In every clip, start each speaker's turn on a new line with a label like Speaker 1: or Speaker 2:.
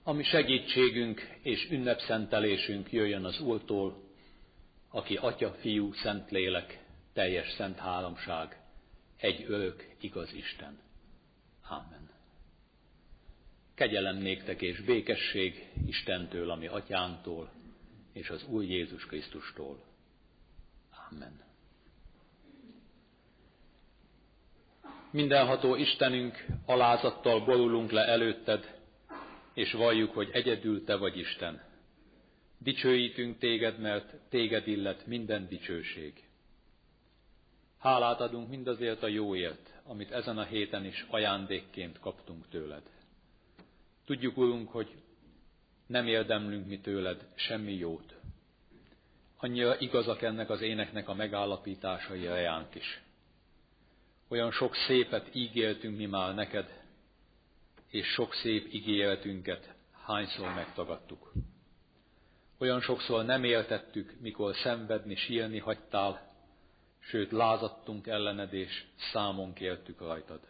Speaker 1: Ami segítségünk és ünnepszentelésünk jöjjön az Úrtól, aki Atya, Fiú, Szentlélek, teljes szent háromság, egy örök, igaz Isten. Ámen. Kegyelem néktek és békesség Istentől, ami Atyánktól, és az Úr Jézus Krisztustól. Ámen. Mindenható Istenünk, alázattal borulunk le előtted, és valljuk, hogy egyedül te vagy Isten. Dicsőítünk téged, mert téged illet minden dicsőség. Hálát adunk mindazért a jóért, amit ezen a héten is ajándékként kaptunk tőled. Tudjuk, Urunk, hogy nem érdemlünk mi tőled semmi jót. Annyira igazak ennek az éneknek a megállapításai rejánk is. Olyan sok szépet ígértünk mi már neked, és sok szép ígéretünket hányszor megtagadtuk. Olyan sokszor nem éltettük, mikor szenvedni, sírni hagytál, sőt lázadtunk ellened, és számon kértük rajtad.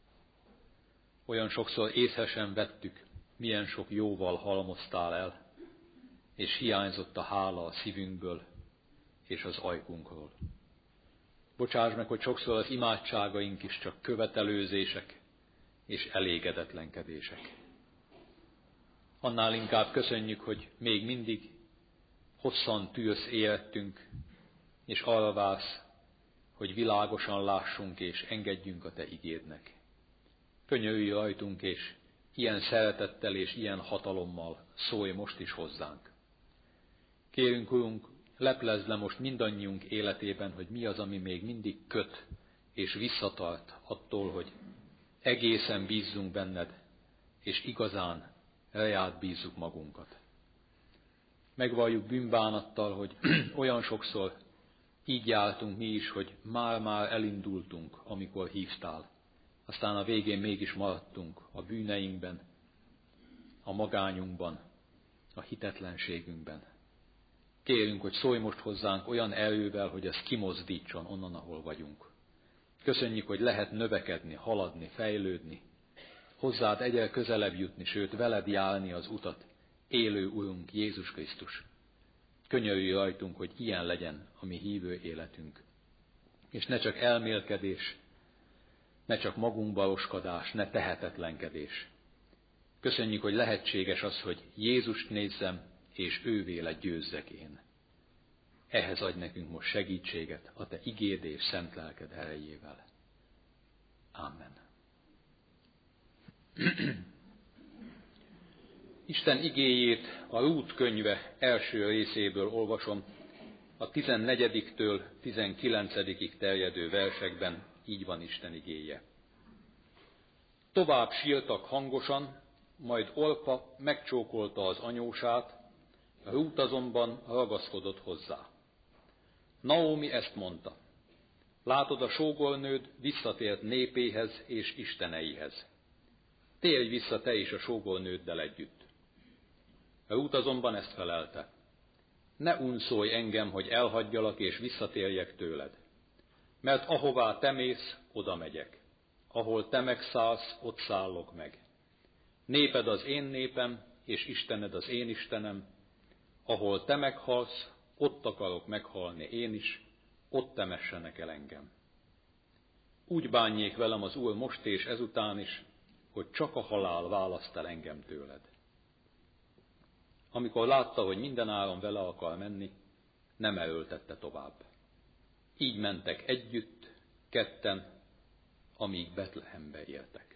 Speaker 1: Olyan sokszor észre sem vettük, milyen sok jóval halmoztál el, és hiányzott a hála a szívünkből és az ajkunkról. Bocsáss meg, hogy sokszor az imádságaink is csak követelőzések és elégedetlenkedések. Annál inkább köszönjük, hogy még mindig hosszan tűrsz életünk, és arra vársz, hogy világosan lássunk és engedjünk a te igédnek. Könyörülj rajtunk, és ilyen szeretettel és ilyen hatalommal szólj most is hozzánk. Kérünk, Urunk, leplezd le most mindannyiunk életében, hogy mi az, ami még mindig köt és visszatart attól, hogy egészen bízzunk benned, és igazán reád bízzuk magunkat. Megvalljuk bűnbánattal, hogy olyan sokszor így jártunk mi is, hogy már-már elindultunk, amikor hívtál. Aztán a végén mégis maradtunk a bűneinkben, a magányunkban, a hitetlenségünkben. Kérünk, hogy szólj most hozzánk olyan erővel, hogy ez kimozdítson onnan, ahol vagyunk. Köszönjük, hogy lehet növekedni, haladni, fejlődni, hozzád egyre közelebb jutni, sőt veled járni az utat, élő Urunk Jézus Krisztus. Könyörülj rajtunk, hogy ilyen legyen a mi hívő életünk. És ne csak elmélkedés, ne csak magunkbaroskodás, ne tehetetlenkedés. Köszönjük, hogy lehetséges az, hogy Jézust nézzem, és ővéle győzzek én. Ehhez adj nekünk most segítséget a te igéd és szent lelked erejével. Amen. Isten igéjét a Rút könyve első részéből olvasom, a 14-től 19-ig terjedő versekben így van Isten igéje. Tovább sírtak hangosan, majd Orpa megcsókolta az anyósát, Rút azonban ragaszkodott hozzá. Naomi ezt mondta: látod, a sógornőd visszatért népéhez és isteneihez. Térj vissza te is a sógornőddel együtt. Rút azonban ezt felelte: ne unszolj engem, hogy elhagyjalak és visszatérjek tőled. Mert ahová te mész, oda megyek. Ahol te megszállsz, ott szállok meg. Néped az én népem, és Istened az én Istenem. Ahol te meghalsz, ott akarok meghalni én is, ott temessenek el engem. Úgy bánjék velem az Úr most és ezután is, hogy csak a halál választ el engem tőled. Amikor látta, hogy mindenáron vele akar menni, nem erőltette tovább. Így mentek együtt, ketten, amíg Betlehembe értek.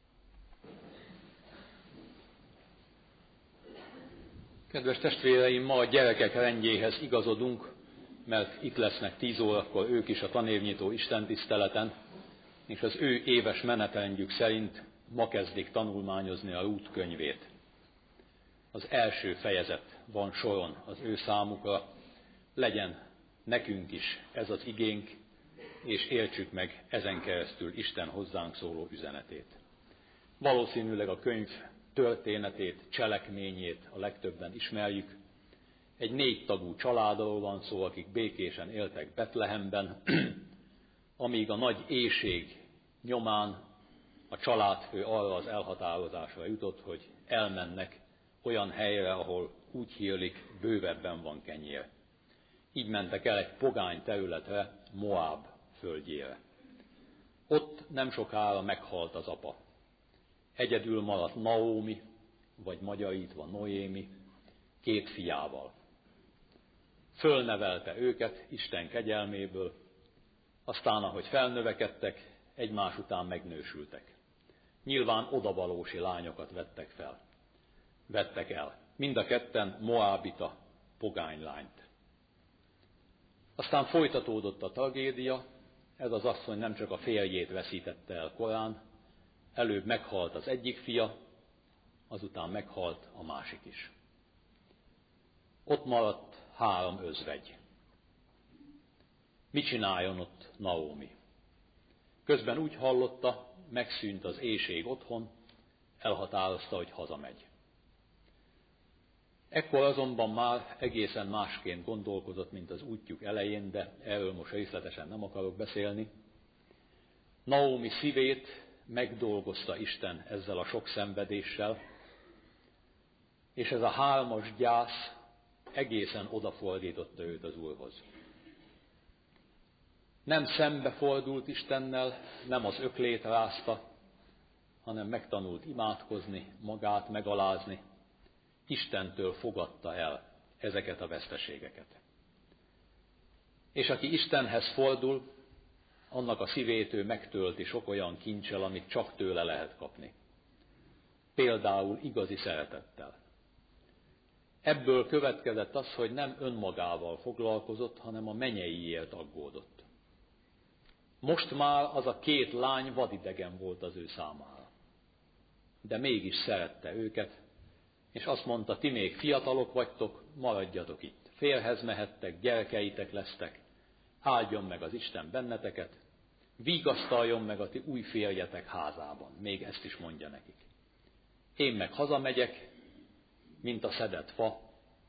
Speaker 1: Kedves testvéreim, ma a gyerekek rendjéhez igazodunk, mert itt lesznek 10 órakor ők is a tanévnyitó istentiszteleten, és az ő éves menetrendjük szerint ma kezdik tanulmányozni a Rút könyvét. Az első fejezet van soron az ő számukra, legyen nekünk is ez az igénk, és értsük meg ezen keresztül Isten hozzánk szóló üzenetét. Valószínűleg a könyv történetét, cselekményét a legtöbben ismerjük. Egy 4 tagú családról van szó, akik békésen éltek Betlehemben, amíg a nagy éhség nyomán a családfő arra az elhatározásra jutott, hogy elmennek olyan helyre, ahol úgy hírlik, bővebben van kenyér. Így mentek el egy pogány területre, Moáb földjére. Ott nem sokára meghalt az apa. Egyedül maradt Naómi, vagy magyarítva Noémi, 2 fiával. Fölnevelte őket Isten kegyelméből, aztán, ahogy felnövekedtek, egymás után megnősültek. Nyilván odavalósi lányokat vettek el. Mind a ketten moábita pogánylányt. Aztán folytatódott a tragédia, ez az asszony nem csak a férjét veszítette el korán, előbb meghalt az egyik fia, azután meghalt a másik is. Ott maradt 3 özvegy. Mit csináljon ott Naómi? Közben úgy hallotta, megszűnt az éhség otthon, elhatározta, hogy hazamegy. Ekkor azonban már egészen másként gondolkozott, mint az útjuk elején, de erről most részletesen nem akarok beszélni. Naómi szívét megdolgozta Isten ezzel a sok szenvedéssel, és ez a 3-as gyász egészen odafordította őt az Úrhoz. Nem szembefordult Istennel, nem az öklét rázta, hanem megtanult imádkozni, magát megalázni. Istentől fogadta el ezeket a veszteségeket. És aki Istenhez fordul, annak a szívét ő megtölti sok olyan kincsel, amit csak tőle lehet kapni. Például igazi szeretettel. Ebből következett az, hogy nem önmagával foglalkozott, hanem a mennyeiért aggódott. Most már az a 2 lány vadidegen volt az ő számára. De mégis szerette őket, és azt mondta, ti még fiatalok vagytok, maradjatok itt. Férjhez mehettek, gyerekeitek lesztek, áldjon meg az Isten benneteket, vigasztaljon meg a ti új férjetek házában. Még ezt is mondja nekik. Én meg hazamegyek, mint a szedett fa.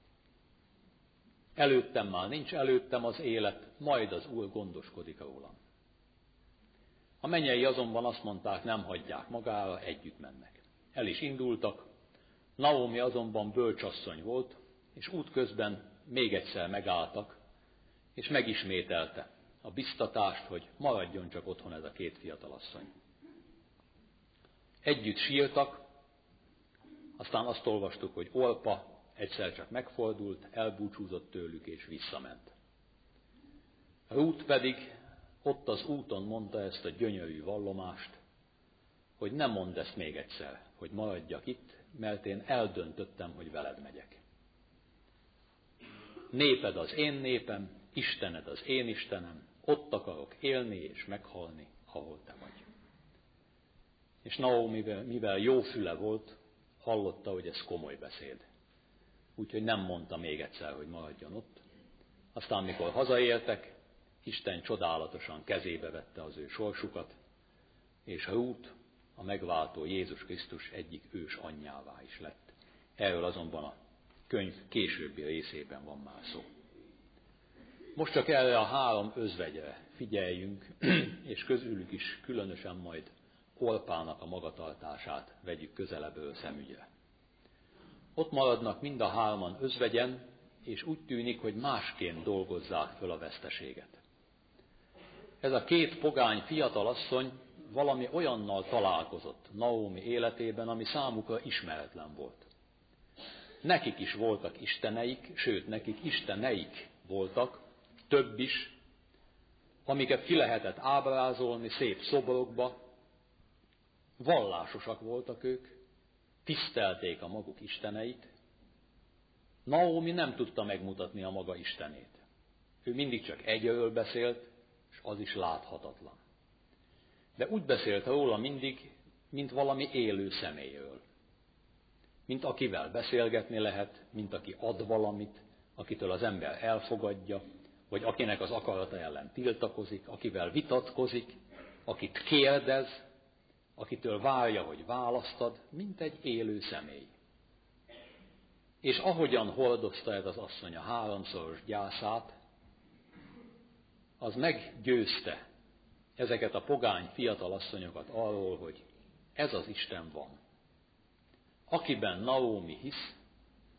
Speaker 1: Előttem már nincs, előttem az élet, majd az Úr gondoskodik rólam. A mennyei azonban azt mondták, nem hagyják magára, együtt mennek. El is indultak, Naómi azonban bölcsasszony volt, és útközben még egyszer megálltak, és megismételte a biztatást, hogy maradjon csak otthon ez a 2 fiatalasszony. Együtt sírtak, aztán azt olvastuk, hogy Orpa egyszer csak megfordult, elbúcsúzott tőlük és visszament. Rút pedig ott az úton mondta ezt a gyönyörű vallomást, hogy ne mondd ezt még egyszer, hogy maradjak itt, mert én eldöntöttem, hogy veled megyek. Néped az én népem, Istened az én Istenem, ott akarok élni és meghalni, ahol te vagy. És Naómi, mivel jó füle volt, hallotta, hogy ez komoly beszéd. Úgyhogy nem mondta még egyszer, hogy maradjon ott. Aztán, mikor hazaértek, Isten csodálatosan kezébe vette az ő sorsukat, és Rút, a megváltó Jézus Krisztus egyik ős anyjává is lett. Erről azonban a könyv későbbi részében van már szó. Most csak erre a 3 özvegyre figyeljünk, és közülük is különösen majd Orpának a magatartását vegyük közelebbről szemügyre. Ott maradnak mind a 3 özvegyen, és úgy tűnik, hogy másként dolgozzák föl a veszteséget. Ez a 2 pogány fiatalasszony valami olyannal találkozott Naómi életében, ami számukra ismeretlen volt. Nekik is voltak isteneik, sőt, nekik isteneik voltak, több is, amiket ki lehetett ábrázolni szép szobrokba. Vallásosak voltak ők, tisztelték a maguk isteneit. Naómi nem tudta megmutatni a maga istenét. Ő mindig csak egyről beszélt, és az is láthatatlan. De úgy beszélt róla mindig, mint valami élő személyről. Mint akivel beszélgetni lehet, mint aki ad valamit, akitől az ember elfogadja, vagy akinek az akarata ellen tiltakozik, akivel vitatkozik, akit kérdez, akitől várja, hogy választad, mint egy élő személy. És ahogyan hordozta ez az asszony a 3-szoros gyászát, az meggyőzte ezeket a pogány fiatalasszonyokat arról, hogy ez az Isten van. Akiben Naómi hisz,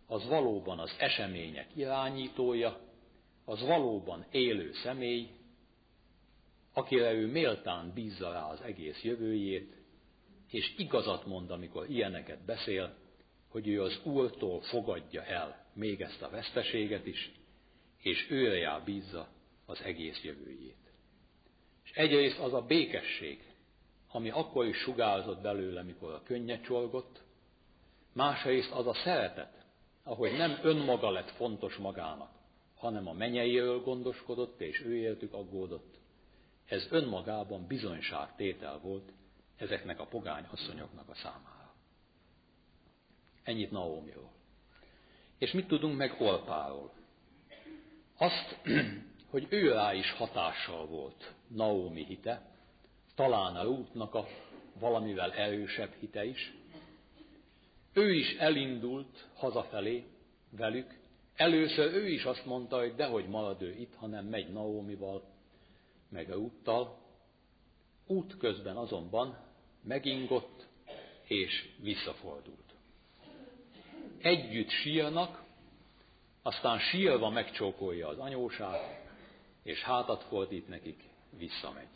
Speaker 1: az valóban az események irányítója, az valóban élő személy, akire ő méltán bízza rá az egész jövőjét, és igazat mond, amikor ilyeneket beszél, hogy ő az Úrtól fogadja el még ezt a veszteséget is, és őre bízza az egész jövőjét. És egyrészt az a békesség, ami akkor is sugárzott belőle, mikor a könnye csorgott, másrészt az a szeretet, ahogy nem önmaga lett fontos magának, hanem a mennyeiről gondoskodott, és őértük aggódott. Ez önmagában bizonyságtétel volt ezeknek a pogány asszonyoknak a számára. Ennyit Naómiról. És mit tudunk meg Orpáról? Azt, hogy ő rá is hatással volt Naómi hite, talán a Rútnak a valamivel erősebb hite is. Ő is elindult hazafelé velük. Először ő is azt mondta, hogy dehogy marad ő itt, hanem megy Naómival, meg Rúttal. Útközben azonban megingott és visszafordult. Együtt sírnak, aztán sírva megcsókolja az anyósát, és hátat fordít nekik, visszamegy.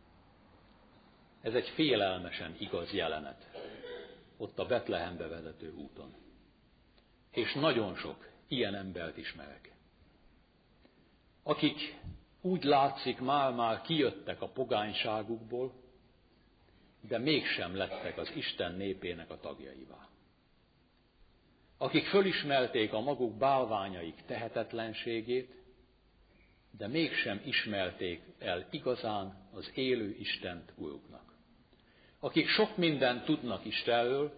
Speaker 1: Ez egy félelmesen igaz jelenet, ott a Betlehembe vezető úton. És nagyon sok ilyen embert ismerek, akik úgy látszik már kijöttek a pogányságukból, de mégsem lettek az Isten népének a tagjaivá. Akik fölismerték a maguk bálványaik tehetetlenségét, de mégsem ismerték el igazán az élő Istent Uruknak. Akik sok mindent tudnak Istenről,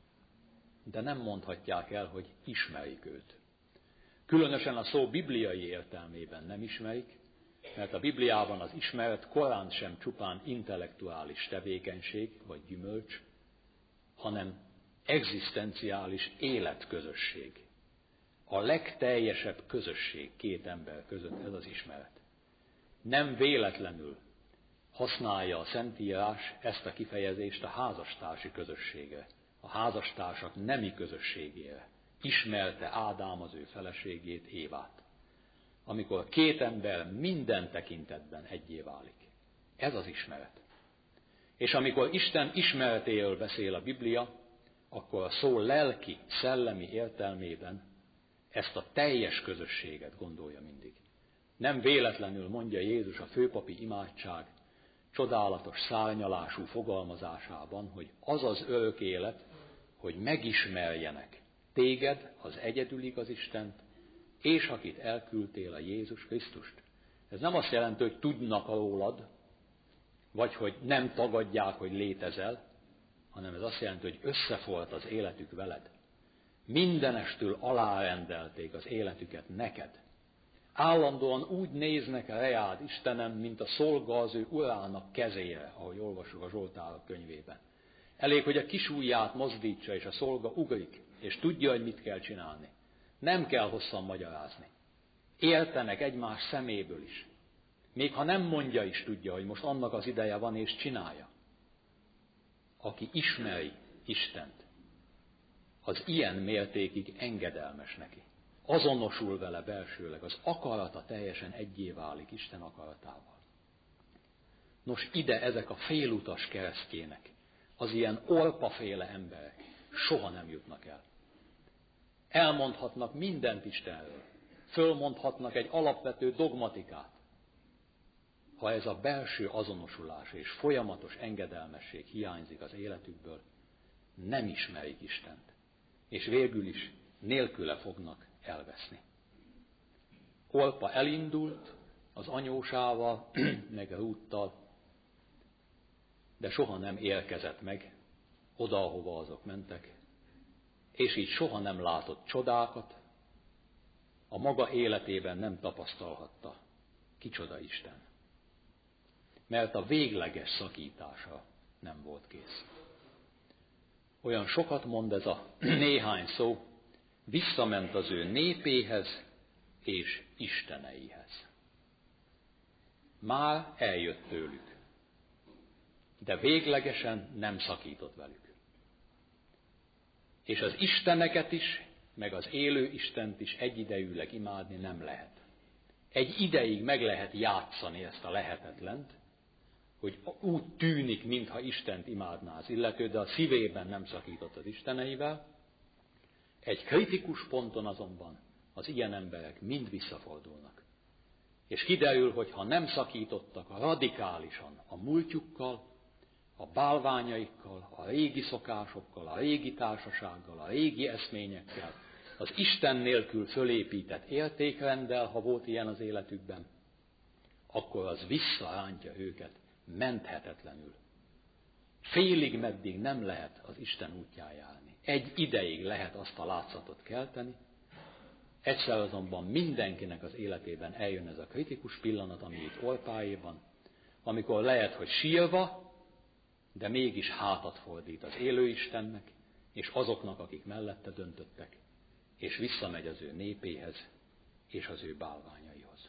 Speaker 1: de nem mondhatják el, hogy ismerik őt. Különösen a szó bibliai értelmében nem ismerik, mert a Bibliában az ismeret korán sem csupán intellektuális tevékenység vagy gyümölcs, hanem egzisztenciális életközösség. A legteljesebb közösség két ember között ez az ismeret. Nem véletlenül használja a Szentírás ezt a kifejezést a házastársi közösségre, a házastársak nemi közösségére. Ismerte Ádám az ő feleségét, Évát. Amikor két ember minden tekintetben egyé válik. Ez az ismeret. És amikor Isten ismeretéről beszél a Biblia, akkor a szó lelki, szellemi értelmében ezt a teljes közösséget gondolja mindig. Nem véletlenül mondja Jézus a főpapi imádság csodálatos szárnyalású fogalmazásában, hogy az az örök élet, hogy megismerjenek téged, az egyedül igaz Istent, és akit elküldtél, a Jézus Krisztust. Ez nem azt jelenti, hogy tudnak rólad, vagy hogy nem tagadják, hogy létezel, hanem ez azt jelenti, hogy összefolyt az életük veled. Mindenestől alárendelték az életüket neked. Állandóan úgy néznek reád, Istenem, mint a szolga az ő urának kezére, ahogy olvassuk a Zsoltárok könyvében. Elég, hogy a kisujját mozdítsa, és a szolga ugrik, és tudja, hogy mit kell csinálni. Nem kell hosszan magyarázni. Értenek egymás szeméből is. Még ha nem mondja is, tudja, hogy most annak az ideje van, és csinálja. Aki ismeri Istent, az ilyen mértékig engedelmes neki. Azonosul vele belsőleg, az akarata teljesen egyé válik Isten akaratával. Nos, ide ezek a félutas keresztjének, az ilyen Orpaféle emberek soha nem jutnak el. Elmondhatnak mindent Istenről, fölmondhatnak egy alapvető dogmatikát. Ha ez a belső azonosulás és folyamatos engedelmesség hiányzik az életükből, nem ismerik Istent, és végül is nélküle fognak elveszni. Orpa elindult az anyósával, meg Rúttal, de soha nem érkezett meg oda, ahova azok mentek, és így soha nem látott csodákat, a maga életében nem tapasztalhatta, kicsoda Isten. Mert a végleges szakítása nem volt kész. Olyan sokat mond ez a néhány szó, visszament az ő népéhez és isteneihez. Már eljött tőlük, de véglegesen nem szakított velük. És az isteneket is, meg az élő Istent is egyidejűleg imádni nem lehet. Egy ideig meg lehet játszani ezt a lehetetlent, hogy úgy tűnik, mintha Istent imádná az illető, de a szívében nem szakított az isteneivel. Egy kritikus ponton azonban az ilyen emberek mind visszafordulnak. És kiderül, hogy ha nem szakítottak radikálisan a múltjukkal, a bálványaikkal, a régi szokásokkal, a régi társasággal, a régi eszményekkel, az Isten nélkül fölépített értékrenddel, ha volt ilyen az életükben, akkor az visszarántja őket menthetetlenül. Félig meddig nem lehet az Isten útján járni. Egy ideig lehet azt a látszatot kelteni, egyszer azonban mindenkinek az életében eljön ez a kritikus pillanat, ami itt Orpáéban, amikor lehet, hogy sírva, de mégis hátat fordít az élő Istennek, és azoknak, akik mellette döntöttek, és visszamegy az ő népéhez, és az ő bálványaihoz.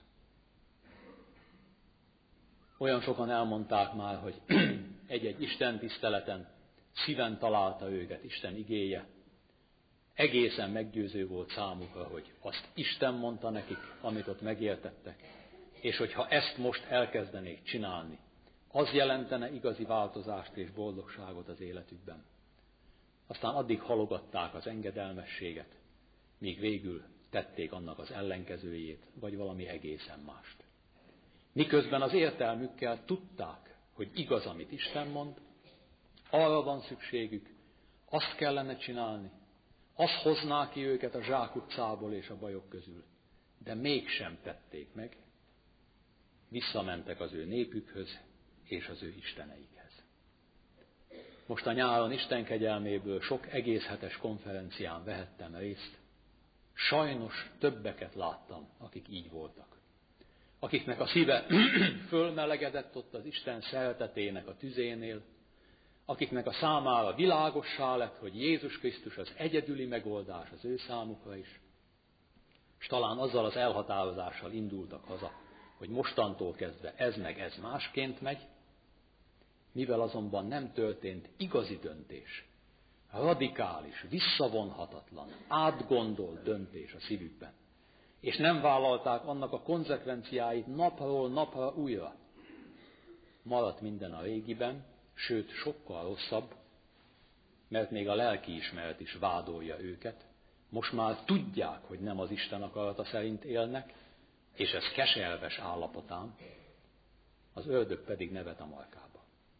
Speaker 1: Olyan sokan elmondták már, hogy egy-egy Isten tiszteleten szíven találta őket Isten igéje. Egészen meggyőző volt számukra, hogy azt Isten mondta nekik, amit ott megértettek, és hogyha ezt most elkezdenék csinálni, az jelentene igazi változást és boldogságot az életükben. Aztán addig halogatták az engedelmességet, míg végül tették annak az ellenkezőjét, vagy valami egészen mást. Miközben az értelmükkel tudták, hogy igaz, amit Isten mond, arra van szükségük, azt kellene csinálni, az hozná ki őket a zsákutcából és a bajok közül, de mégsem tették meg, visszamentek az ő népükhöz és az ő isteneikhez. Most a nyáron Isten kegyelméből sok egész hetes konferencián vehettem részt, sajnos többeket láttam, akik így voltak. Akiknek a szíve fölmelegedett ott az Isten szeretetének a tüzénél, akiknek a számára világossá lett, hogy Jézus Krisztus az egyedüli megoldás az ő számukra is, és talán azzal az elhatározással indultak haza, hogy mostantól kezdve ez meg ez másként megy, mivel azonban nem történt igazi döntés, radikális, visszavonhatatlan, átgondolt döntés a szívükben, és nem vállalták annak a konzekvenciáit napról napra újra, maradt minden a régiben, sőt sokkal rosszabb, mert még a lelkiismeret is vádolja őket. Most már tudják, hogy nem az Isten akarata szerint élnek, és ez keserves állapotán, az ördög pedig nevet a markába.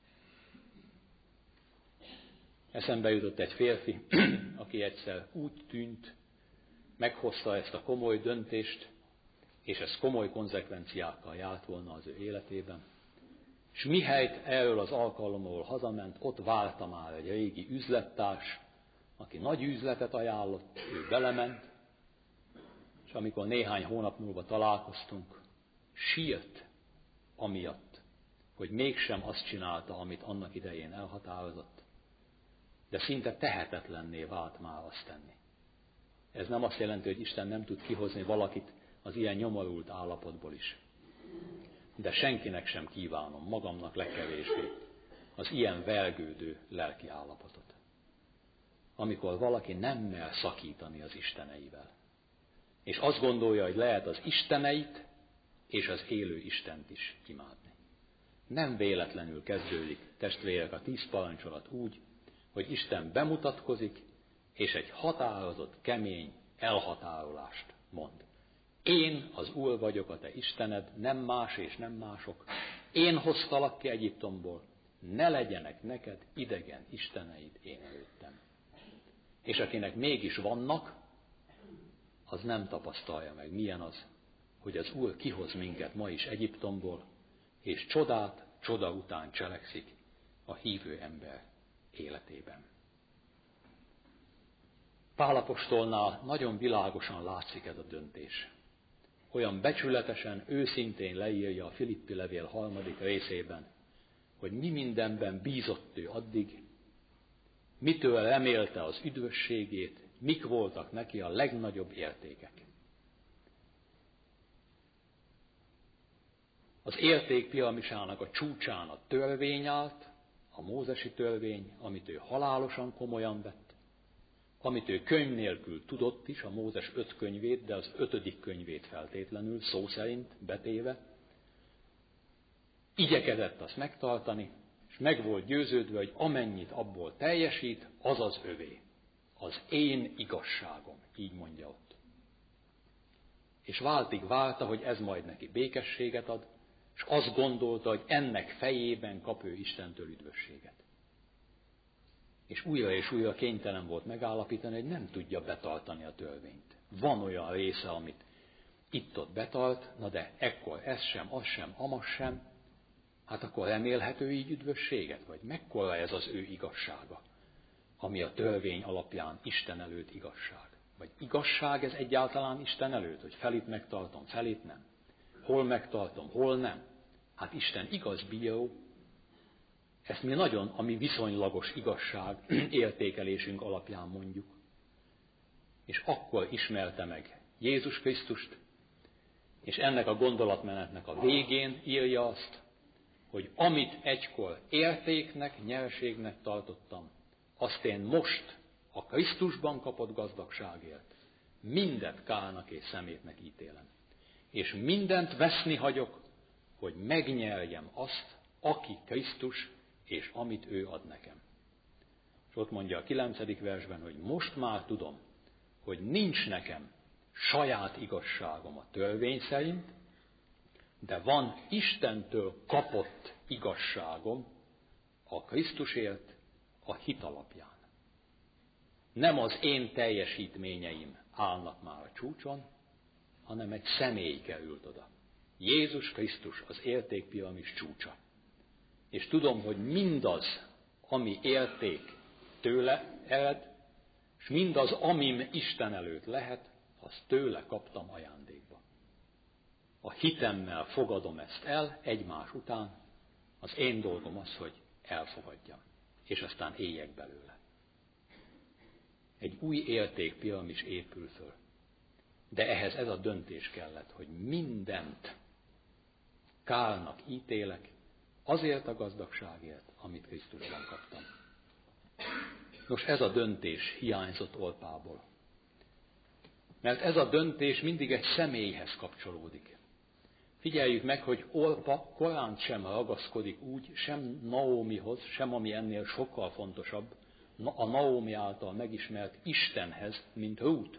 Speaker 1: Eszembe jutott egy férfi, aki egyszer úgy tűnt, meghozta ezt a komoly döntést, és ez komoly konzekvenciákkal járt volna az ő életében, és mihelyt erről az alkalomról hazament, ott várta már egy régi üzlettárs, aki nagy üzletet ajánlott, ő belement, és amikor néhány hónap múlva találkoztunk, sírt amiatt, hogy mégsem azt csinálta, amit annak idején elhatározott, de szinte tehetetlenné vált már azt tenni. Ez nem azt jelenti, hogy Isten nem tud kihozni valakit az ilyen nyomorult állapotból is. De senkinek sem kívánom, magamnak legkevésbé, az ilyen vergődő lelki állapotot. Amikor valaki nem mer szakítani az isteneivel. És azt gondolja, hogy lehet az isteneit és az élő Istent is imádni. Nem véletlenül kezdődik, testvérek, a 10 parancsolat úgy, hogy Isten bemutatkozik, és egy határozott, kemény elhatárolást mond. Én az Úr vagyok, a te Istened, nem más és nem mások. Én hoztalak ki Egyiptomból, ne legyenek neked idegen isteneid én előttem. És akinek mégis vannak, az nem tapasztalja meg, milyen az, hogy az Úr kihoz minket ma is Egyiptomból, és csodát csoda után cselekszik a hívő ember életében. Pál apostolnál nagyon világosan látszik ez a döntés. Olyan becsületesen, őszintén leírja a Filippi levél 3. részében, hogy mi mindenben bízott ő addig, mitől remélte az üdvösségét, mik voltak neki a legnagyobb értékek. Az érték piramisának a csúcsán a törvény állt, a mózesi törvény, amit ő halálosan komolyan vett, amit ő könyv nélkül tudott is, a Mózes 5 könyvét, de az 5. könyvét feltétlenül, szó szerint betéve, igyekezett azt megtartani, és meg volt győződve, hogy amennyit abból teljesít, az az övé. Az én igazságom, így mondja ott. És váltig várta, hogy ez majd neki békességet ad, és azt gondolta, hogy ennek fejében kap ő Istentől üdvösséget. És újra kénytelen volt megállapítani, hogy nem tudja betartani a törvényt. Van olyan része, amit itt-ott betart, na de ekkor ez sem, az sem, amaz sem, hát akkor remélhető így üdvösséget? Vagy mekkora ez az ő igazsága, ami a törvény alapján Isten előtt igazság? Vagy igazság ez egyáltalán Isten előtt, hogy felét megtartom, felét nem? Hol megtartom, hol nem? Hát Isten igaz bíró, ezt mi nagyon, ami viszonylagos igazság értékelésünk alapján mondjuk. És akkor ismerte meg Jézus Krisztust, és ennek a gondolatmenetnek a végén írja azt, hogy amit egykor értéknek, nyerségnek tartottam, azt én most a Krisztusban kapott gazdagságért mindet kárnak és szemétnek ítélem. És mindent veszni hagyok, hogy megnyerjem azt, aki Krisztus, és amit ő ad nekem. És ott mondja a 9. versben, hogy most már tudom, hogy nincs nekem saját igazságom a törvény szerint, de van Istentől kapott igazságom a Krisztusért a hit alapján. Nem az én teljesítményeim állnak már a csúcson, hanem egy személy került oda. Jézus Krisztus az értékpiramis csúcsa. És tudom, hogy mindaz, ami érték tőle ered, és mindaz, amim Isten előtt lehet, azt tőle kaptam ajándékba. A hitemmel fogadom ezt el egymás után, az én dolgom az, hogy elfogadjam, és aztán éljek belőle. Egy új értékpiramis épül föl. De ehhez ez a döntés kellett, hogy mindent kárnak ítélek, azért a gazdagságért, amit Krisztusban kaptam. Nos, ez a döntés hiányzott Orpából. Mert ez a döntés mindig egy személyhez kapcsolódik. Figyeljük meg, hogy Orpa korán sem ragaszkodik úgy, sem Naómihoz, sem ami ennél sokkal fontosabb, a Naómi által megismert Istenhez, mint Rút.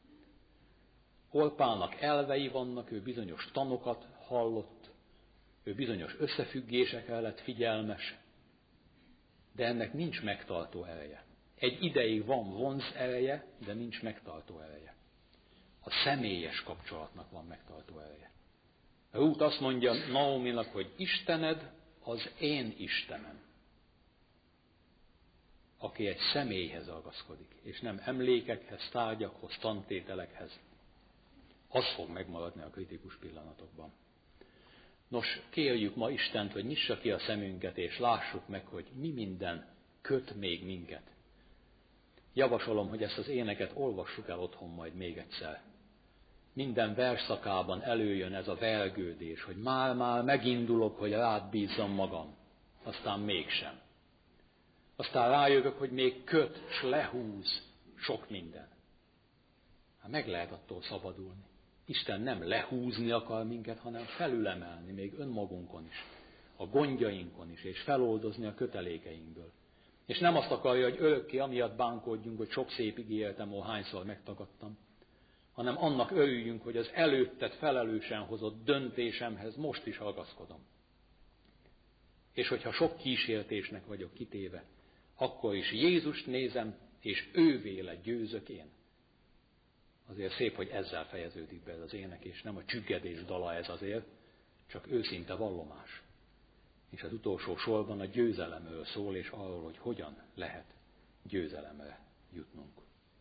Speaker 1: Orpának elvei vannak, ő bizonyos tanokat hallott, ő bizonyos összefüggésekre lett figyelmes, de ennek nincs megtartó ereje. Egy ideig van vonz ereje, de nincs megtartó ereje. A személyes kapcsolatnak van megtartó ereje. Rút azt mondja Naóminak, hogy Istened az én Istenem, aki egy személyhez ragaszkodik, és nem emlékekhez, tárgyakhoz, tantételekhez. Az fog megmaradni a kritikus pillanatokban. Nos, kérjük ma Istent, hogy nyissa ki a szemünket, és lássuk meg, hogy mi minden köt még minket. Javasolom, hogy ezt az éneket olvassuk el otthon majd még egyszer. Minden versszakában előjön ez a vergődés, hogy már megindulok, hogy rád bízzam magam, aztán mégsem. Aztán rájövök, hogy még köt, s lehúz sok minden. Hát meg lehet attól szabadulni. Isten nem lehúzni akar minket, hanem felülemelni még önmagunkon is, a gondjainkon is, és feloldozni a kötelékeinkből. És nem azt akarja, hogy örökké amiatt bánkódjunk, hogy sok szép ígéretem, ahol hányszor megtagadtam, hanem annak örüljünk, hogy az előtted felelősen hozott döntésemhez most is ragaszkodom. És hogyha sok kísértésnek vagyok kitéve, akkor is Jézust nézem, és ővéle győzök én. Azért szép, hogy ezzel fejeződik be ez az ének, és nem a csüggedés dala ez azért, csak őszinte vallomás. És az utolsó sorban a győzelemről szól, és arról, hogy hogyan lehet győzelemre jutnunk.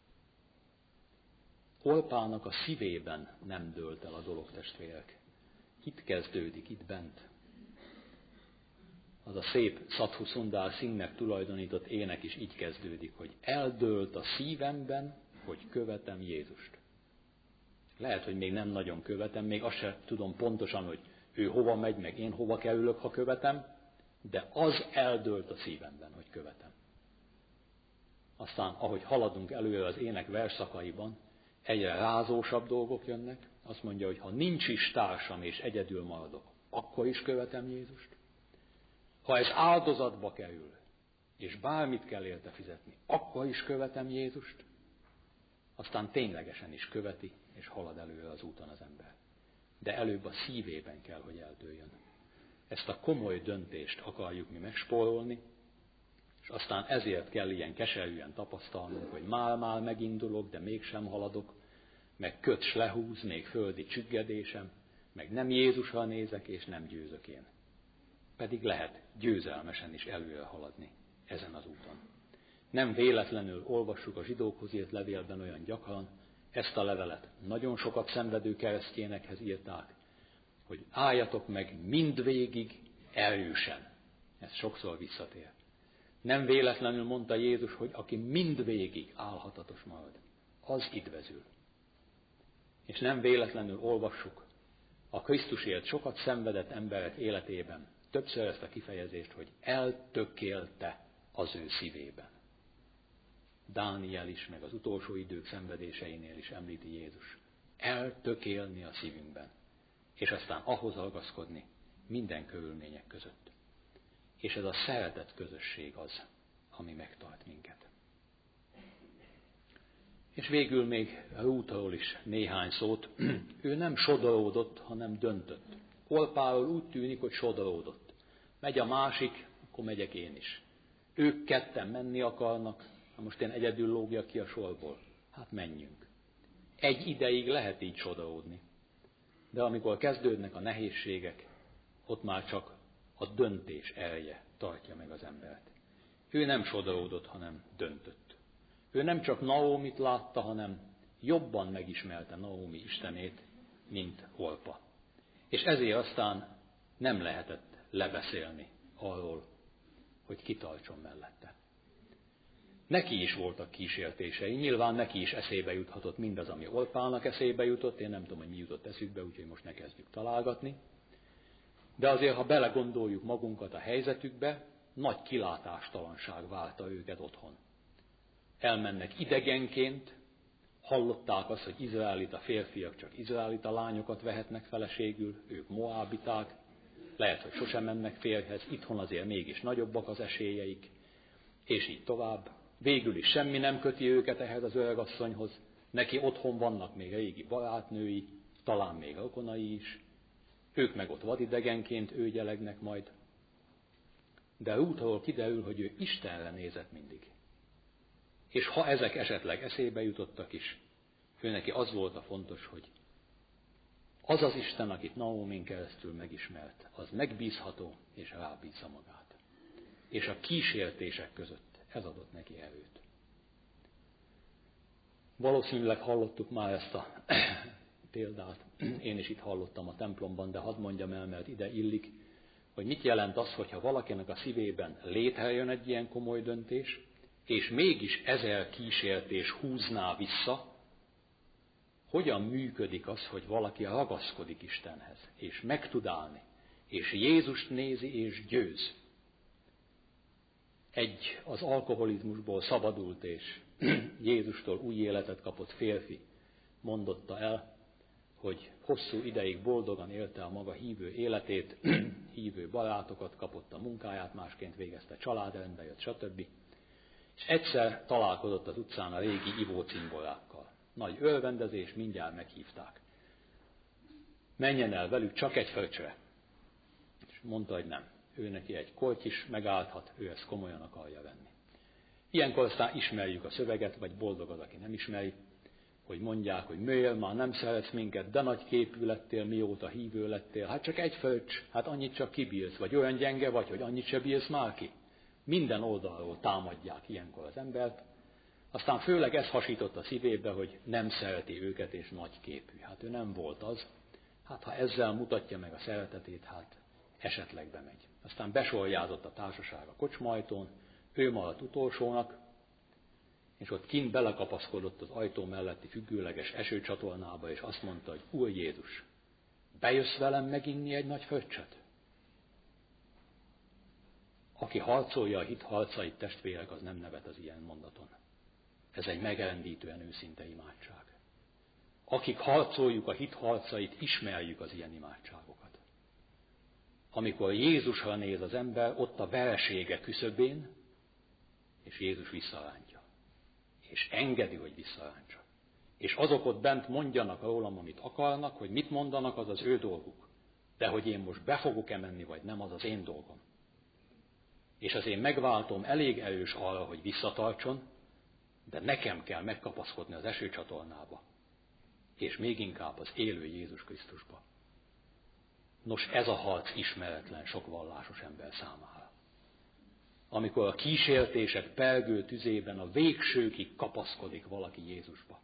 Speaker 1: Orpának a szívében nem dőlt el a dolog, testvérek. Itt kezdődik, itt bent. Az a szép Sadhu Sundar Singhnek tulajdonított ének is így kezdődik, hogy eldőlt a szívemben, hogy követem Jézust. Lehet, hogy még nem nagyon követem, még azt sem tudom pontosan, hogy ő hova megy, meg én hova kerülök, ha követem, de az eldőlt a szívemben, hogy követem. Aztán, ahogy haladunk előre az ének versszakaiban, egyre rázósabb dolgok jönnek. Azt mondja, hogy ha nincs is társam és egyedül maradok, akkor is követem Jézust. Ha ez áldozatba kerül, és bármit kell érte fizetni, akkor is követem Jézust. Aztán ténylegesen is követi, és halad előre az úton az ember. De előbb a szívében kell, hogy eldőljön. Ezt a komoly döntést akarjuk mi megspórolni, és aztán ezért kell ilyen keserűen tapasztalnunk, hogy már megindulok, de mégsem haladok, meg köt s lehúz, még földi csüggedésem, meg nem Jézusra nézek, és nem győzök én. Pedig lehet győzelmesen is előre haladni ezen az úton. Nem véletlenül olvassuk a zsidókhoz írt levélben olyan gyakran, ezt a levelet nagyon sokat szenvedő keresztényekhez írták, hogy álljatok meg mindvégig erősen. Ez sokszor visszatér. Nem véletlenül mondta Jézus, hogy aki mindvégig állhatatos marad, az idvezül. És nem véletlenül olvassuk a Krisztusért sokat szenvedett emberek életében többször ezt a kifejezést, hogy eltökélte az ő szívében. Dániel is, meg az utolsó idők szenvedéseinél is említi Jézus. Eltökélni a szívünkben, és aztán ahhoz ragaszkodni minden körülmények között. És ez a szeretet közösség az, ami megtart minket. És végül még Rútról is néhány szót. Ő nem sodoródott, hanem döntött. Orpáról úgy tűnik, hogy sodoródott. Megy a másik, akkor megyek én is. Ők ketten menni akarnak, ha most én egyedül lógjak ki a sorból. Hát menjünk. Egy ideig lehet így sodoródni. De amikor kezdődnek a nehézségek, ott már csak a döntés ereje tartja meg az embert. Ő nem sodoródott, hanem döntött. Ő nem csak Naómit látta, hanem jobban megismerte Naómi istenét, mint Orpa. És ezért aztán nem lehetett lebeszélni arról, hogy kitartson mellette. Neki is voltak kísértései, nyilván neki is eszébe juthatott mindaz, ami Orpának eszébe jutott, én nem tudom, hogy mi jutott eszükbe, úgyhogy most ne kezdjük találgatni. De azért, ha belegondoljuk magunkat a helyzetükbe, nagy kilátástalanság várta őket otthon. Elmennek idegenként, hallották azt, hogy izraelita férfiak csak izraelita lányokat vehetnek feleségül, ők moábiták, lehet, hogy sosem mennek férjhez, itthon azért mégis nagyobbak az esélyeik, és így tovább. Végül is semmi nem köti őket ehhez az öregasszonyhoz, neki otthon vannak még régi barátnői, talán még rokonai is, ők meg ott vadidegenként őgyelegnek majd. De Rútról kiderül, hogy ő Istenre nézett mindig. És ha ezek esetleg eszébe jutottak is, ő neki az volt a fontos, hogy az az Isten, akit Naómin keresztül megismert, az megbízható, és rábízza magát. És a kísértések között ez adott neki erőt. Valószínűleg hallottuk már ezt a példát, én is itt hallottam a templomban, de hadd mondjam el, mert ide illik, hogy mit jelent az, hogyha valakinek a szívében létrejön egy ilyen komoly döntés, és mégis 1000 kísértés húzná vissza, hogyan működik az, hogy valaki ragaszkodik Istenhez, és meg tud állni, és Jézust nézi, és győz. Egy az alkoholizmusból szabadult, és Jézustól új életet kapott férfi mondotta el, hogy hosszú ideig boldogan élte a maga hívő életét, hívő barátokat kapott, a munkáját másként végezte, családrendbe jött, stb. És egyszer találkozott az utcán a régi ivócimborákkal. Nagy örvendezés, mindjárt meghívták. Menjen el velük csak egy fröccsre. És mondta, hogy nem. Ő neki egy korty is megállhat, ő ezt komolyan akarja venni. Ilyenkor aztán ismerjük a szöveget, vagy boldog az, aki nem ismeri, hogy mondják, hogy miért már nem szeretsz minket, de nagy képű lettél, mióta hívő lettél. Hát csak egy fröccs, hát annyit csak kibírsz, vagy olyan gyenge vagy, hogy annyit se bírsz már ki. Minden oldalról támadják ilyenkor az embert. Aztán főleg ez hasított a szívébe, hogy nem szereti őket, és nagy képű. Hát ő nem volt az. Hát ha ezzel mutatja meg a szeretetét, hát esetleg bemegy. Aztán besorjázott a társaság a kocsmajtón, ő maradt utolsónak, és ott kint belekapaszkodott az ajtó melletti függőleges esőcsatornába, és azt mondta, hogy Úr Jézus, bejössz velem meginni egy nagy fröccsöt? Aki harcolja a hit harcait, testvérek, az nem nevet az ilyen mondaton. Ez egy megrendítően őszinte imádság. Akik harcoljuk a hit harcait, ismerjük az ilyen imádságokat. Amikor Jézusra néz az ember, ott a veresége küszöbén, és Jézus visszarántja. És engedi, hogy visszarántsa. És azok ott bent mondjanak rólam, amit akarnak, hogy mit mondanak, az az ő dolguk. De hogy én most be fogok-e menni, vagy nem, az az én dolgom. És az én megváltom elég erős arra, hogy visszatartson, de nekem kell megkapaszkodni az esőcsatornába. És még inkább az élő Jézus Krisztusba. Nos, ez a harc ismeretlen sok vallásos ember számára. Amikor a kísértések pergő tüzében a végsőkig kapaszkodik valaki Jézusba.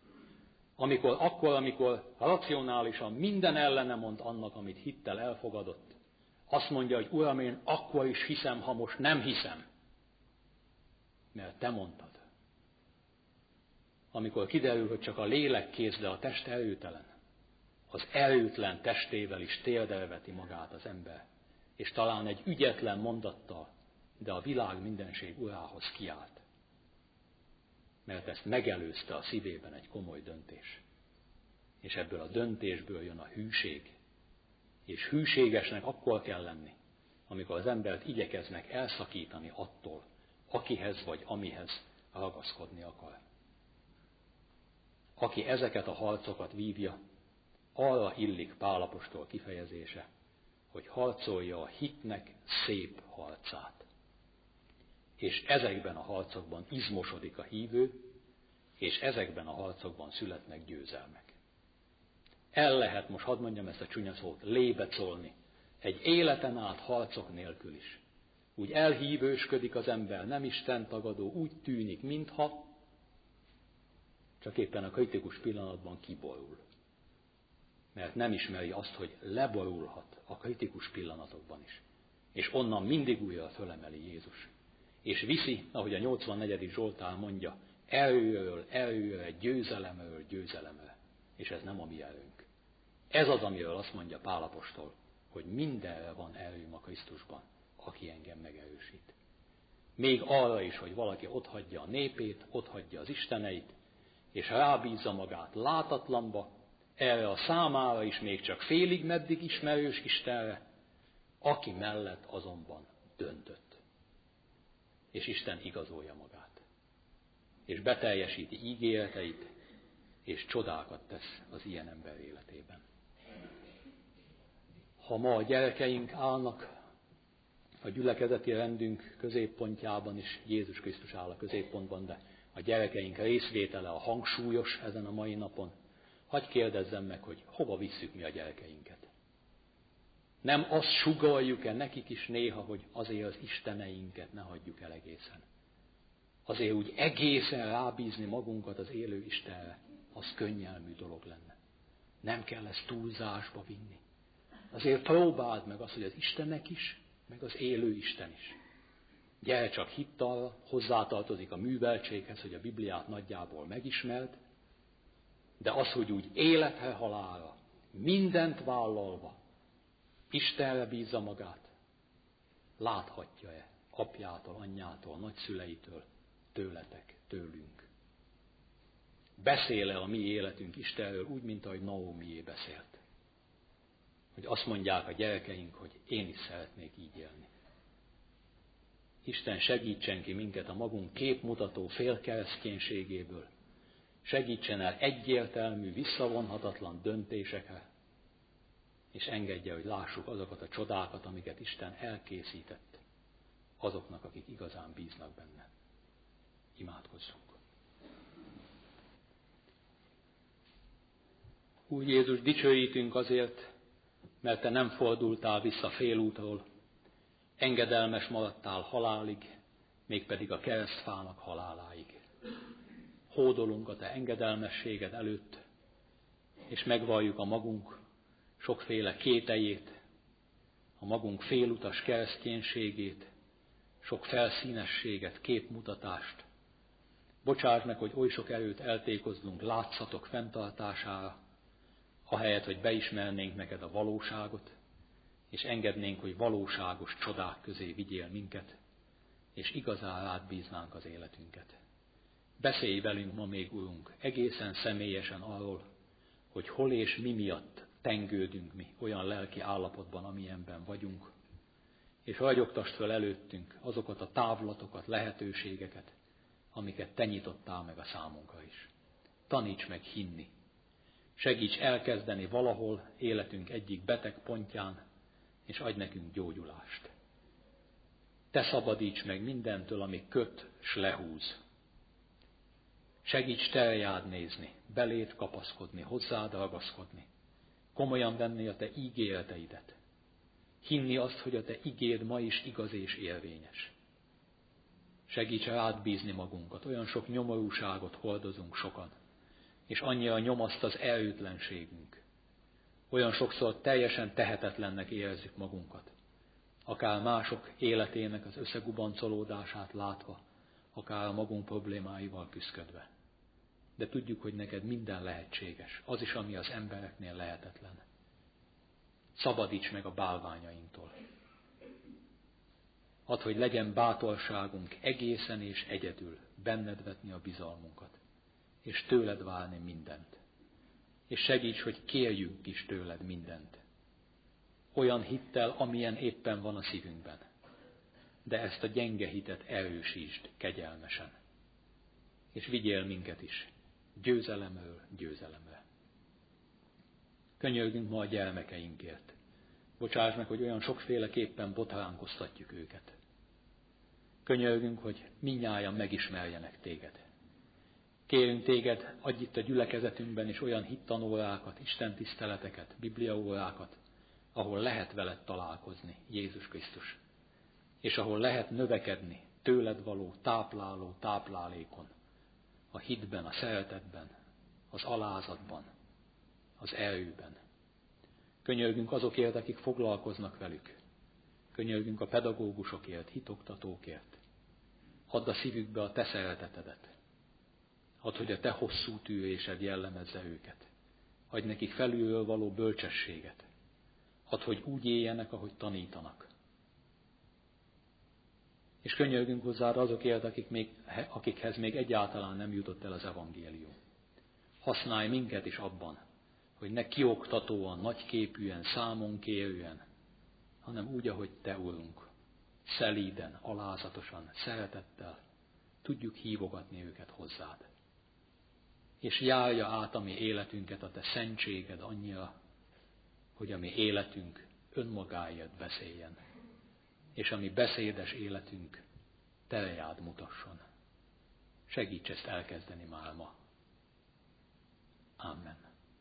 Speaker 1: Amikor racionálisan minden ellene mond annak, amit hittel elfogadott, azt mondja, hogy Uram, én akkor is hiszem, ha most nem hiszem. Mert te mondtad. Amikor kiderül, hogy csak a lélek kész, de a test erőtelen, az erőtlen testével is térdelveti magát az ember, és talán egy ügyetlen mondattal, de a világ mindenség urához kiállt. Mert ezt megelőzte a szívében egy komoly döntés. És ebből a döntésből jön a hűség. És hűségesnek akkor kell lenni, amikor az embert igyekeznek elszakítani attól, akihez vagy amihez ragaszkodni akar. Aki ezeket a harcokat vívja, arra illik Pál apostol kifejezése, hogy harcolja a hitnek szép harcát. És ezekben a harcokban izmosodik a hívő, és ezekben a harcokban születnek győzelmek. El lehet, most hadd mondjam ezt a csúnya szót, lébecolni egy életen át harcok nélkül is. Úgy elhívősködik az ember, nem Isten tagadó, úgy tűnik, mintha csak éppen a kritikus pillanatban kiborul. Mert nem ismeri azt, hogy leborulhat a kritikus pillanatokban is. És onnan mindig újra fölemeli Jézus. És viszi, ahogy a 84. Zsoltár mondja, erőről erőre, győzelemről győzelemre. És ez nem a mi erőnk. Ez az, amiről azt mondja Pál apostol, hogy mindenre van erőm a Krisztusban, aki engem megerősít. Még arra is, hogy valaki otthagyja a népét, otthagyja az isteneit, és rábízza magát látatlanba, erre a számára is még csak félig meddig ismerős Istenre, aki mellett azonban döntött. És Isten igazolja magát. És beteljesíti ígéreteit, és csodákat tesz az ilyen ember életében. Ha ma a gyerekeink állnak a gyülekezeti rendünk középpontjában is, Jézus Krisztus áll a középpontban, de a gyerekeink részvétele a hangsúlyos ezen a mai napon, hadd kérdezzem meg, hogy hova visszük mi a gyerekeinket. Nem azt sugalljuk-e nekik is néha, hogy azért az isteneinket ne hagyjuk el egészen. Azért úgy egészen rábízni magunkat az élő Istenre, az könnyelmű dolog lenne. Nem kell ezt túlzásba vinni. Azért próbáld meg azt, hogy az Istennek is, meg az élő Isten is. Gyere csak hittal, hozzátartozik a műveltséghez, hogy a Bibliát nagyjából megismerd, de az, hogy úgy életre halálra, mindent vállalva, Istenre bízza magát, láthatja-e apjától, anyjától, nagyszüleitől, tőletek, tőlünk. Beszél-e a mi életünk Istenről úgy, mint ahogy Naómié beszélt? Hogy azt mondják a gyerekeink, hogy én is szeretnék így élni. Isten segítsen ki minket a magunk képmutató félkereszténységéből, segítsen el egyértelmű, visszavonhatatlan döntésekre, és engedje, hogy lássuk azokat a csodákat, amiket Isten elkészített azoknak, akik igazán bíznak benne. Imádkozzunk. Úr Jézus, dicsőítünk azért, mert Te nem fordultál vissza félútról, engedelmes maradtál halálig, mégpedig a keresztfának haláláig. Hódolunk a Te engedelmességed előtt, és megvalljuk a magunk sokféle kételyét, a magunk félutas kereszténységét, sok felszínességet, képmutatást. Bocsáss meg, hogy oly sok erőt eltékozzunk látszatok fenntartására, ahelyett, hogy beismernénk neked a valóságot, és engednénk, hogy valóságos csodák közé vigyél minket, és igazán rád bíznánk az életünket. Beszélj velünk ma még, Urunk, egészen személyesen arról, hogy hol és mi miatt tengődünk mi olyan lelki állapotban, amilyenben vagyunk, és ragyogtasd föl előttünk azokat a távlatokat, lehetőségeket, amiket te nyitottál meg a számunkra is. Taníts meg hinni. Segíts elkezdeni valahol életünk egyik beteg pontján, és adj nekünk gyógyulást. Te szabadíts meg mindentől, ami köt s lehúz. Segíts te rád nézni, beléd kapaszkodni, hozzád ragaszkodni, komolyan venni a te ígéreteidet. Hinni azt, hogy a te igéd ma is igaz és érvényes. Segíts rád bízni magunkat, olyan sok nyomorúságot hordozunk sokan, és annyira nyomaszt az erőtlenségünk. Olyan sokszor teljesen tehetetlennek érezzük magunkat, akár mások életének az összegubancolódását látva, akár a magunk problémáival küszködve. De tudjuk, hogy neked minden lehetséges, az is, ami az embereknél lehetetlen. Szabadíts meg a bálványainktól. Add, hogy legyen bátorságunk egészen és egyedül benned vetni a bizalmunkat, és tőled várni mindent. És segíts, hogy kérjünk is tőled mindent. Olyan hittel, amilyen éppen van a szívünkben. De ezt a gyenge hitet erősítsd kegyelmesen. És vigyél minket is győzelemről győzelemre. Könyörgünk ma a gyermekeinkért. Bocsáss meg, hogy olyan sokféleképpen botránkoztatjuk őket. Könyörgünk, hogy mindnyájan megismerjenek téged. Kérünk téged, adj itt a gyülekezetünkben is olyan hittanórákat, istentiszteleteket, bibliaórákat, ahol lehet veled találkozni, Jézus Krisztus, és ahol lehet növekedni tőled való tápláló táplálékon, a hitben, a szeretetben, az alázatban, az erőben. Könyörgünk azokért, akik foglalkoznak velük. Könyörgünk a pedagógusokért, hitoktatókért. Add a szívükbe a te szeretetedet. Add, hogy a te hosszú tűrésed jellemezze őket. Adj nekik felülről való bölcsességet. Add, hogy úgy éljenek, ahogy tanítanak. És könyörgünk hozzád azokért, akikhez még egyáltalán nem jutott el az evangélium. Használj minket is abban, hogy ne kioktatóan, nagyképűen, számon kérően, hanem úgy, ahogy te, Urunk, szelíden, alázatosan, szeretettel tudjuk hívogatni őket hozzád. És járja át a mi életünket a te szentséged annyira, hogy a mi életünk önmagáért beszéljen, és a mi beszédes életünk terejád mutasson. Segíts ezt elkezdeni már ma. Amen.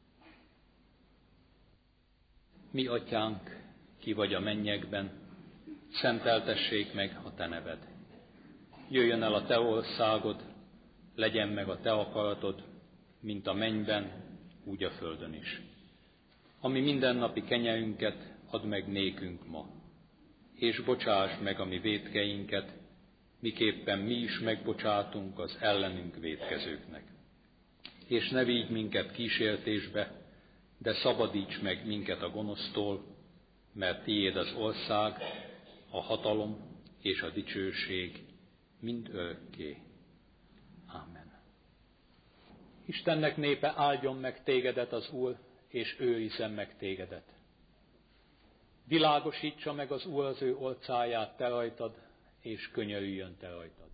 Speaker 1: Mi atyánk, ki vagy a mennyekben, szenteltessék meg a te neved. Jöjjön el a te országod, legyen meg a te akaratod, mint a mennyben, úgy a földön is. Ami mindennapi kenyerünket add meg nékünk ma, és bocsáss meg a mi vétkeinket, miképpen mi is megbocsátunk az ellenünk vétkezőknek. És ne vigy minket kísértésbe, de szabadíts meg minket a gonosztól, mert tiéd az ország, a hatalom és a dicsőség mind örökké. Amen. Istennek népe, áldjon meg tégedet az Úr, és őrizzen meg tégedet. Világosítsa meg az Úr az ő orcáját te rajtad, és könyörüljön te rajtad.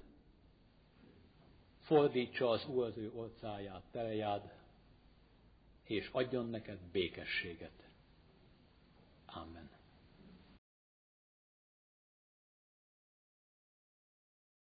Speaker 1: Fordítsa az Úr az ő orcáját te rejád, és adjon neked békességet.